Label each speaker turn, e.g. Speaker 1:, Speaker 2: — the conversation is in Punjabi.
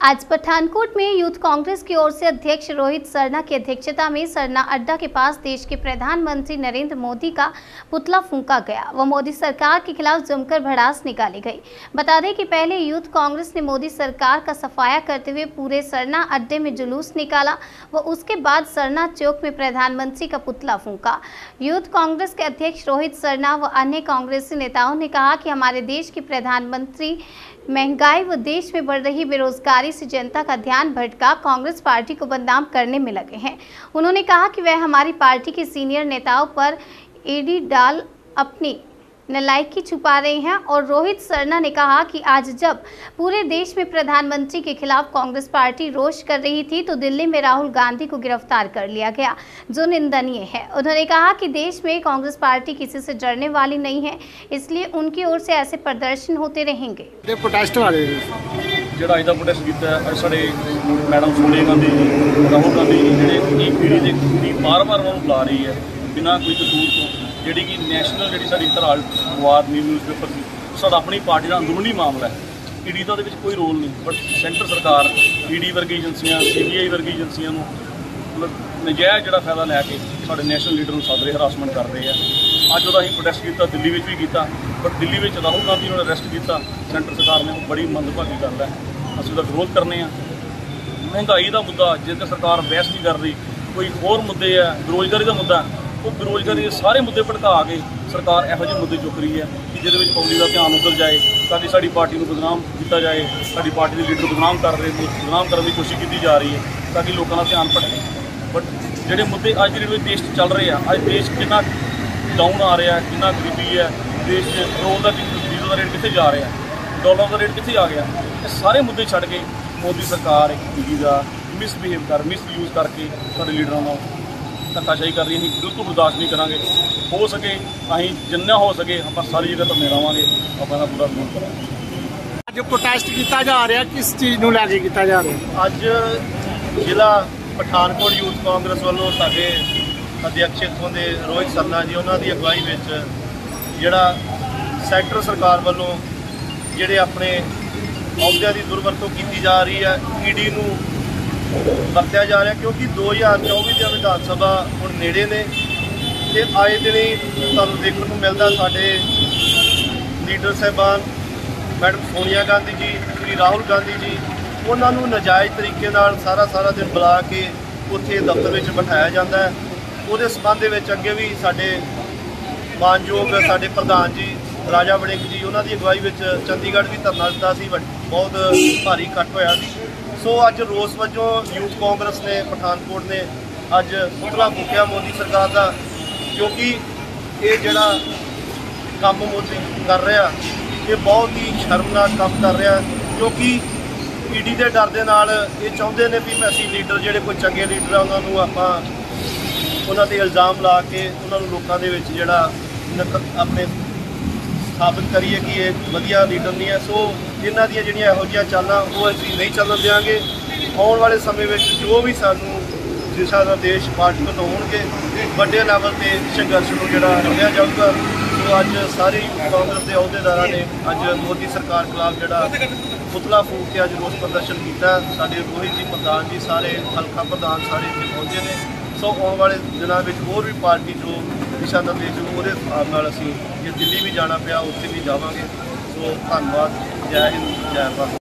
Speaker 1: आज पठानकोट में यूथ कांग्रेस की ओर से अध्यक्ष रोहित सरना की अध्यक्षता में सरना अड्डा के पास देश के प्रधानमंत्री नरेंद्र मोदी का पुतला फूंका गया व मोदी सरकार के खिलाफ जमकर भड़ास निकाली गई। बता दें कि पहले यूथ कांग्रेस ने मोदी सरकार का सफाया करते हुए पूरे सरना अड्डे में जुलूस निकाला व उसके बाद सरना चौक में प्रधानमंत्री का पुतला फूंका। यूथ कांग्रेस के अध्यक्ष रोहित सरना व अन्य कांग्रेसी नेताओं ने कहा कि हमारे देश के प्रधानमंत्री महंगाई व देश में बढ़ रही बेरोजगारी से जनता का ध्यान भटका कांग्रेस पार्टी को बदनाम करने में लगे हैं। उन्होंने कहा कि वह हमारी पार्टी के सीनियर नेताओं पर ईडी डाल अपनी नालायकी छुपा रहे हैं। और रोहित सरना ने कहा कि आज जब पूरे देश में प्रधानमंत्री के खिलाफ कांग्रेस पार्टी रोष कर रही थी तो दिल्ली में राहुल गांधी को गिरफ्तार कर लिया गया, जो निंदनीय है। उन्होंने कहा कि देश में कांग्रेस पार्टी किसी से डरने वाली नहीं है, इसलिए उनकी ओर से ऐसे प्रदर्शन होते रहेंगे।
Speaker 2: ਜਿਹੜਾ ਇਹਦਾ ਪ੍ਰੋਟੈਸਟ ਕੀਤਾ ਹੈ ਸਾਡੇ ਮੈਡਮ ਸੋਨੀਆ ਗਾਂਧੀ ਜੀ, ਰਾਹੁਲ ਗਾਂਧੀ ਜੀ ਜਿਹੜੇ ਇੱਕ ਪੀੜੀ ਦੇ ਕੁੜੀ ਬਾਰ-ਬਾਰ ਉਹਨਾਂ ਨੂੰ ਬੁਲਾ ਰਹੀ ਹੈ ਬਿਨਾਂ ਕੋਈ ਕਸੂਰ ਤੋਂ, ਜਿਹੜੀ ਕਿ ਨੈਸ਼ਨਲ ਜਿਹੜੀ ਸਾਡੀ ਧਰਾਲ ਅਖਬਾਰ ਨਿਊਜ਼ਪੇਪਰ ਸੀ, ਸਾਡਾ ਆਪਣੀ ਪਾਰਟੀ ਦਾ ਅੰਦਰੂਨੀ ਮਾਮਲਾ ਹੈ। ਈਡੀ ਦਾ ਉਹਦੇ ਵਿੱਚ ਕੋਈ ਰੋਲ ਨਹੀਂ, ਬਟ ਸੈਂਟਰ ਸਰਕਾਰ ਈਡੀ ਵਰਗੀ ਏਜੰਸੀਆਂ, ਸੀਬੀਆਈ ਵਰਗੀ ਏਜੰਸੀਆਂ ਨੂੰ ਮਤਲਬ ਨਜਾਇਜ਼ ਜਿਹੜਾ ਫਾਇਦਾ ਲੈ ਕੇ ਸਾਡੇ ਨੈਸ਼ਨਲ ਲੀਡਰ ਨੂੰ ਸਾਦਰੇ ਹਰਾਸਮੈਂਟ ਕਰਦੇ ਆ। ਅੱਜ ਉਹਦਾ ਅਸੀਂ ਪ੍ਰੋਟੈਸਟ ਕੀਤਾ, ਦਿੱਲੀ ਵਿੱਚ ਵੀ ਕੀਤਾ, ਪਰ ਦਿੱਲੀ ਵਿੱਚ ਰਾਹੁਲ ਗਾਂਧੀ ਨੂੰ ਅਰੈਸਟ ਕੀਤਾ ਸੈਂਟਰ ਸਰਕਾਰ ਨੇ, ਬੜੀ ਮੰਦਭਾਗੀ ਗੱਲ ਹੈ। ਅਸੀਂ ਉਹਦਾ ਵਿਰੋਧ ਕਰਨੇ ਆ। ਮਹਿੰਗਾਈ ਦਾ ਮੁੱਦਾ ਜੇਕਰ ਸਰਕਾਰ ਬਹਿਸ ਨਹੀਂ ਕਰ ਰਹੀ, ਕੋਈ ਹੋਰ ਮੁੱਦੇ ਆ, ਬੇਰੁਜ਼ਗਾਰੀ ਦਾ ਮੁੱਦਾ, ਉਹ ਬੇਰੁਜ਼ਗਾਰੀ ਦੇ ਸਾਰੇ ਮੁੱਦੇ ਭੜਕਾ ਕੇ ਸਰਕਾਰ ਇਹੋ ਜਿਹੇ ਮੁੱਦੇ ਚੁੱਕ ਰਹੀ ਹੈ ਕਿ ਜਿਹਦੇ ਵਿੱਚ ਪਬਲਿਕ ਦਾ ਧਿਆਨ ਉੱਧਰ ਜਾਏ ਤਾਂ ਕਿ ਸਾਡੀ ਪਾਰਟੀ ਨੂੰ ਬਦਨਾਮ ਕੀਤਾ ਜਾਏ, ਸਾਡੀ ਪਾਰਟੀ ਦੇ ਲੀਡਰ ਬਦਨਾਮ ਕਰਨ ਦੀ ਕੋਸ਼ਿਸ਼ ਕੀਤੀ ਜਾ ਰਹੀ ਹੈ ਤਾਂ ਕਿ ਲੋਕਾਂ ਦਾ ਧਿਆਨ ਭਟਕੇ। ਬਟ ਜਿਹੜੇ ਮੁੱਦੇ ਅੱਜ ਦੇ ਵਿੱਚ ਦੇਸ਼ 'ਚ ਚੱਲ ਰਹੇ ਆ, ਅੱਜ ਦੇਸ਼ ਕਿੰਨਾ ਡਾਊਨ ਆ ਰਿਹਾ, ਕਿੰਨਾ ਗਰੀਬੀ ਹੈ ਦੇਸ਼ 'ਚ, ਪੈਟਰੋਲ ਦਾ ਡੀਜ਼ਲ ਦਾ ਰੇਟ ਕਿੱਥੇ ਜਾ ਰਿਹਾ, ਡਾਲਰ ਦਾ ਰੇਟ ਕਿੱਥੇ ਆ ਗਿਆ, ਇਹ ਸਾਰੇ ਮੁੱਦੇ ਛੱਡ ਕੇ ਮੋਦੀ ਸਰਕਾਰ ਈਡੀ ਦਾ ਮਿਸਯੂਜ਼ ਕਰਕੇ ਸਾਡੇ ਲੀਡਰਾਂ ਨਾਲ ਧੱਕਾਸ਼ਾਹੀ ਕਰ ਰਹੀ। ਅਸੀਂ ਬਿਲਕੁਲ ਬਰਦਾਸ਼ਤ ਨਹੀਂ ਕਰਾਂਗੇ। ਹੋ ਸਕੇ ਅਸੀਂ ਜਿੰਨਾ ਹੋ ਸਕੇ ਆਪਾਂ ਸਾਰੀ ਜਗ੍ਹਾ ਧਰਨੇ ਲਾਵਾਂਗੇ, ਆਪਾਂ ਦਾ ਪੂਰਾ ਵਿਰੋਧ ਕਰਾਂਗੇ।
Speaker 3: ਅੱਜ ਪ੍ਰੋਟੈਸਟ ਕੀਤਾ ਜਾ ਰਿਹਾ, ਕਿਸ ਚੀਜ਼ ਨੂੰ ਲੈ ਕੇ ਕੀਤਾ ਜਾ ਰਿਹਾ?
Speaker 4: ਅੱਜ ਜ਼ਿਲ੍ਹਾ ਪਠਾਨਕੋਟ ਯੂਥ ਕਾਂਗਰਸ ਵੱਲੋਂ ਸਾਡੇ ਅਧਿਕਸ਼ ਇੱਥੋਂ ਦੇ ਰੋਹਿਤ ਸਰਨਾ ਜੀ, ਉਹਨਾਂ ਦੀ ਅਗਵਾਈ ਵਿੱਚ ਜਿਹੜਾ ਸੈਂਟਰ ਸਰਕਾਰ ਵੱਲੋਂ ਜਿਹੜੇ ਆਪਣੇ ਅਹੁਦਿਆਂ ਦੀ ਦੁਰਵਰਤੋਂ ਕੀਤੀ ਜਾ ਰਹੀ ਹੈ, ਈਡੀ ਨੂੰ ਵਰਤਿਆ ਜਾ ਰਿਹਾ, ਕਿਉਂਕਿ 2024 ਦੀਆਂ ਵਿਧਾਨ ਸਭਾ ਹੁਣ ਨੇੜੇ ਨੇ ਤੇ ਆਏ ਦਿਨ ਹੀ ਤੁਹਾਨੂੰ ਦੇਖਣ ਨੂੰ ਮਿਲਦਾ ਸਾਡੇ ਲੀਡਰ ਸਾਹਿਬਾਨ ਮੈਡਮ ਸੋਨੀਆ ਗਾਂਧੀ ਜੀ, ਸ਼੍ਰੀ ਰਾਹੁਲ ਗਾਂਧੀ ਜੀ, ਉਹਨਾਂ ਨੂੰ ਨਾਜਾਇਜ਼ ਤਰੀਕੇ ਨਾਲ ਸਾਰਾ ਦਿਨ ਬੁਲਾ ਕੇ ਉੱਥੇ ਦਫ਼ਤਰ ਵਿੱਚ ਬਿਠਾਇਆ ਜਾਂਦਾ ਹੈ। ਉਹਦੇ ਸਬੰਧ ਦੇ ਵਿੱਚ ਅੱਗੇ ਵੀ ਸਾਡੇ ਮਾਨਯੋਗ ਸਾਡੇ ਪ੍ਰਧਾਨ ਜੀ ਰਾਜਾ ਵੜਿੰਗ ਜੀ, ਉਹਨਾਂ ਦੀ ਅਗਵਾਈ ਵਿੱਚ ਚੰਡੀਗੜ੍ਹ ਵੀ ਧਰਨਾ ਦਿੱਤਾ ਸੀ, ਬਹੁਤ ਭਾਰੀ ਇਕੱਠ ਹੋਇਆ ਸੀ। ਸੋ ਅੱਜ ਰੋਸ ਵਜੋਂ ਯੂਥ ਕਾਂਗਰਸ ਨੇ ਪਠਾਨਕੋਟ ਨੇ ਅੱਜ ਪੁਤਲਾ ਫੂਕਿਆ ਮੋਦੀ ਸਰਕਾਰ ਦਾ, ਕਿਉਂਕਿ ਇਹ ਜਿਹੜਾ ਕੰਮ ਮੋਦੀ ਕਰ ਰਿਹਾ ਇਹ ਬਹੁਤ ਹੀ ਸ਼ਰਮਨਾਕ ਕੰਮ ਕਰ ਰਿਹਾ, ਕਿਉਂਕਿ ਈਡੀ ਦੇ ਡਰ ਦੇ ਨਾਲ ਇਹ ਚਾਹੁੰਦੇ ਨੇ ਵੀ ਅਸੀਂ ਲੀਡਰ ਜਿਹੜੇ ਕੋਈ ਚੰਗੇ ਲੀਡਰ ਆ ਉਹਨਾਂ ਨੂੰ ਆਪਾਂ ਉਹਨਾਂ 'ਤੇ ਇਲਜ਼ਾਮ ਲਾ ਕੇ ਉਹਨਾਂ ਨੂੰ ਲੋਕਾਂ ਦੇ ਵਿੱਚ ਜਿਹੜਾ ਆਪਣੇ ਸਾਬਿਤ ਕਰੀਏ ਕਿ ਇਹ ਵਧੀਆ ਲੀਡਰ ਨਹੀਂ ਹੈ। ਸੋ ਇਹਨਾਂ ਦੀਆਂ ਜਿਹੜੀਆਂ ਇਹੋ ਜਿਹੀਆਂ ਚਾਲਾਂ ਉਹ ਅਸੀਂ ਨਹੀਂ ਚੱਲਣ ਦਿਆਂਗੇ। ਆਉਣ ਵਾਲੇ ਸਮੇਂ ਵਿੱਚ ਜੋ ਵੀ ਸਾਨੂੰ ਦਿਸ਼ਾ ਨਿਰਦੇਸ਼ ਪਾਰਟੀ ਵੱਲੋਂ ਹੋਣਗੇ, ਵੱਡੇ ਲੈਵਲ 'ਤੇ ਸੰਘਰਸ਼ ਨੂੰ ਜਿਹੜਾ ਲਿਆ ਜਾਊਗਾ। ਸੋ ਅੱਜ ਸਾਰੇ ਕਾਂਗਰਸ ਦੇ ਅਹੁਦੇਦਾਰਾਂ ਨੇ ਅੱਜ ਮੋਦੀ ਸਰਕਾਰ ਖਿਲਾਫ ਜਿਹੜਾ ਪੁਤਲਾ ਫੂਕ ਕੇ ਅੱਜ ਰੋਸ ਪ੍ਰਦਰਸ਼ਨ ਕੀਤਾ। ਸਾਡੇ ਰੋਹਿਤ ਜੀ ਪ੍ਰਧਾਨ ਜੀ, ਸਾਰੇ ਹਲਕਾ ਪ੍ਰਧਾਨ ਸਾਰੇ ਇੱਥੇ ਪਹੁੰਚੇ ਨੇ। ਸੋ ਆਉਣ ਵਾਲੇ ਦਿਨਾਂ ਵਿੱਚ ਹੋਰ ਵੀ ਪਾਰਟੀ ਜੋ ਦਿਸ਼ਾ ਨਿਰਦੇਸ਼ ਨੂੰ ਉਹਦੇ ਹਿਸਾਬ ਨਾਲ ਅਸੀਂ ਜੇ ਦਿੱਲੀ ਵੀ ਜਾਣਾ ਪਿਆ ਉੱਥੇ ਵੀ ਜਾਵਾਂਗੇ। ਸੋ ਧੰਨਵਾਦ, ਜੈ ਹਿੰਦ, ਜੈ ਭਾਰਤ।